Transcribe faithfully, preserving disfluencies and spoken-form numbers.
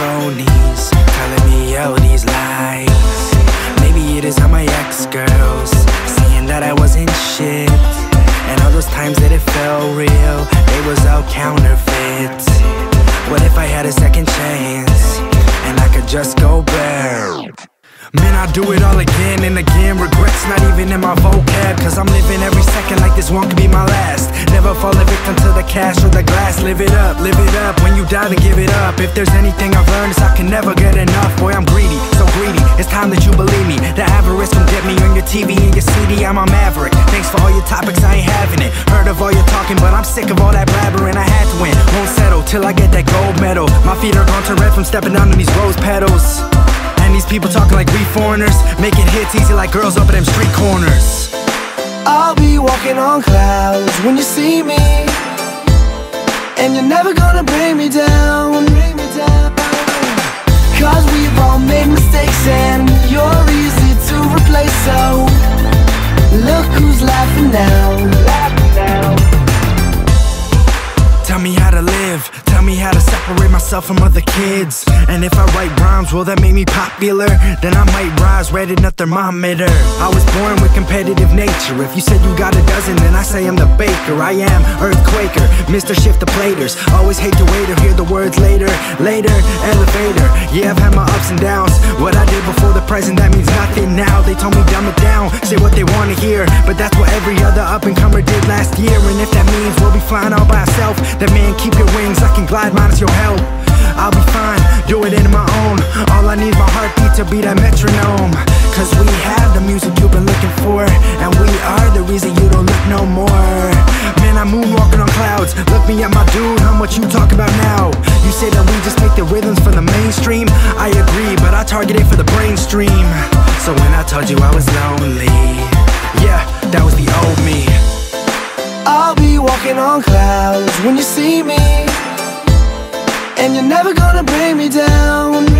phonies telling me all these lies. Maybe it is all my ex-girls saying that I wasn't shit, and all those times that it felt real, they was all counterfeits. What if I had a second chance and I could just go back? Man, I'll do it all again and again. Regrets not even in my vocab, cause I'm living every second like this one could be my last. Never fall a victim to the cash or the glass. Live it up, live it up. When you die, then give it up. If there's anything I've learned, it's I can never get enough. Boy, I'm greedy, so greedy, it's time that you believe me. The avarice can get me on your T V and your C D. I'm a maverick, thanks for all your topics, I ain't having it. Heard of all your talking, but I'm sick of all that blabbering. I had to win, won't settle till I get that gold medal. My feet are gone to red from stepping on these rose petals. And these people talking like we foreigners, making hits easy like girls up at them street corners. I'll be walking on clouds when you see me, and you're never gonna bring me down, bring me down. Cause we've all made mistakes and you're easy to replace. So look who's laughing now, laughing now. Tell me how to live, tell me how to separate myself from other kids. And if I write rhymes, will that make me popular? Then I might rise, rated a thermometer. I was born with competitive nature. If you said you got a dozen, then I say I'm the baker. I am Earthquaker, Mister Shift the Platers. Always hate to wait or hear the words later. Later, elevator. Yeah, I've had my ups and downs. What I did before the present, that means nothing now. They told me dumb it down, say what they wanna hear, but that's what every other up-and-comer did last year. And if that means we'll be flying all by ourselves, then man, keep your wings, I can glide minus your help. I'll be fine, do it in my own. All I need is my heartbeat to be that metronome. Cause we have the music you've been looking for, and we are the reason you don't look no more. Man, I'm moonwalking on clouds. Look me at my dude, how much you talk about now? You say that we just make the rhythms for the mainstream. I agree, but I target it for the brain stream. So when I told you I was lonely, yeah, that was the old me. I'll be walking on clouds when you see me, and you're never gonna bring me down.